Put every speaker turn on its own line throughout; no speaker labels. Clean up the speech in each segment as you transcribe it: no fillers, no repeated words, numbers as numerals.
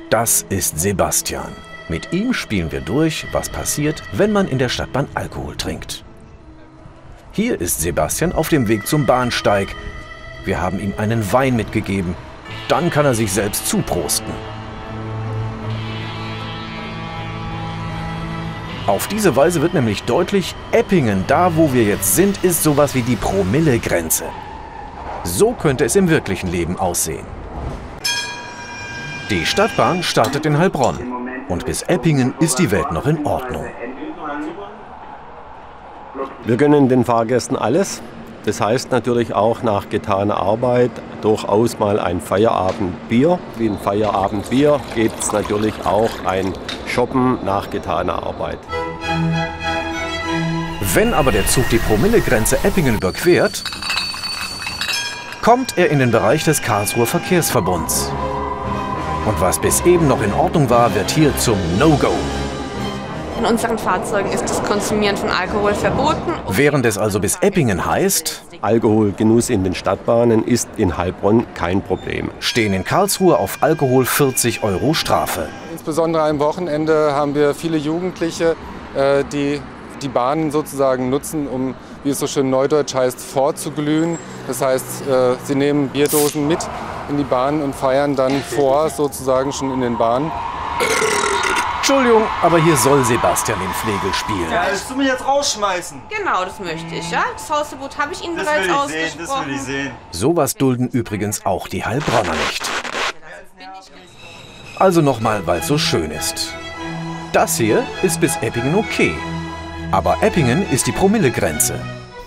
Das ist Sebastian. Mit ihm spielen wir durch, was passiert, wenn man in der Stadtbahn Alkohol trinkt. Hier ist Sebastian auf dem Weg zum Bahnsteig. Wir haben ihm einen Wein mitgegeben. Dann kann er sich selbst zuprosten. Auf diese Weise wird nämlich deutlich, Eppingen, da wo wir jetzt sind, ist sowas wie die Promillegrenze. So könnte es im wirklichen Leben aussehen. Die Stadtbahn startet in Heilbronn und bis Eppingen ist die Welt noch in Ordnung.
Wir gönnen den Fahrgästen alles. Das heißt natürlich auch nach getaner Arbeit durchaus mal ein Feierabendbier. Wie ein Feierabendbier geht es natürlich auch ein Shoppen nach getaner Arbeit.
Wenn aber der Zug die Promillegrenze Eppingen überquert, kommt er in den Bereich des Karlsruher Verkehrsverbunds. Und was bis eben noch in Ordnung war, wird hier zum No-Go.
In unseren Fahrzeugen ist das Konsumieren von Alkohol verboten.
Während es also bis Eppingen heißt,
Alkoholgenuss in den Stadtbahnen ist in Heilbronn kein Problem.
Stehen in Karlsruhe auf Alkohol 40 € Strafe.
Insbesondere am Wochenende haben wir viele Jugendliche, die die Bahnen sozusagen nutzen, um, wie es so schön neudeutsch heißt, vorzuglühen. Das heißt, sie nehmen Bierdosen mit in die Bahn und feiern dann sozusagen schon in den Bahnen.
Entschuldigung, aber hier soll Sebastian den Flegel spielen.
Ja, willst du mich jetzt rausschmeißen?
Genau, das möchte ich, ja. Das Hausverbot habe ich Ihnen
Das
bereits
will ich
ausgesprochen.
sehen, das will ich sehen.
Sowas dulden übrigens auch die Heilbronner nicht. Also nochmal, weil es so schön ist. Das hier ist bis Eppingen okay. Aber Eppingen ist die Promillegrenze.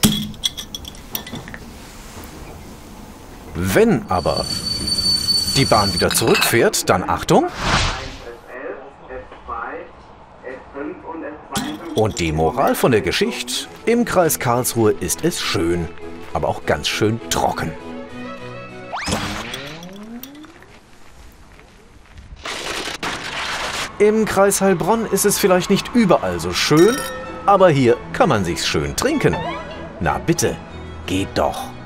Wenn aber die Bahn wieder zurückfährt, dann Achtung! Und die Moral von der Geschichte: Im Kreis Karlsruhe ist es schön, aber auch ganz schön trocken. Im Kreis Heilbronn ist es vielleicht nicht überall so schön, aber hier kann man sich's schön trinken. Na bitte, geht doch.